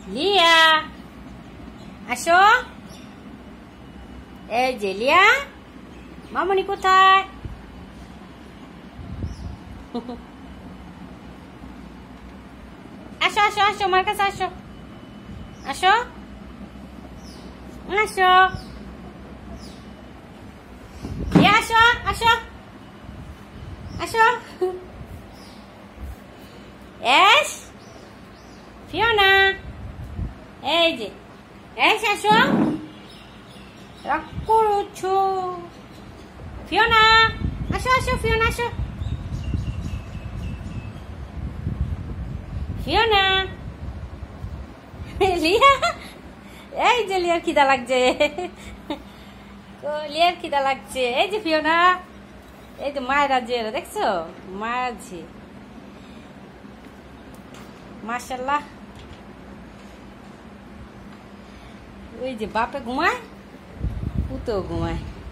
লিয়া আসো। এই যে লিয়া, মামনি কোথায়? আসো আসো আসো, আমার কাছে আসো। আসো আসো লিয়া, আসো আসো আসো। এস ফিওনা, এই যে এস আসো। রাগ করছো ফিওনা? আসো আসো ফিওনা, আসো ফিওনা। লিয়া, এই যে লিয়ার খিদা লাগছে, লিয়ার খিদা লাগছে। এই যে ফিওনা, এই যে মায়ের রাজ্যে দেখছো, মায়ের আছে মাশাল্লাহ। ওই যে বাপে ঘুমায়, পুতো ঘুমায়।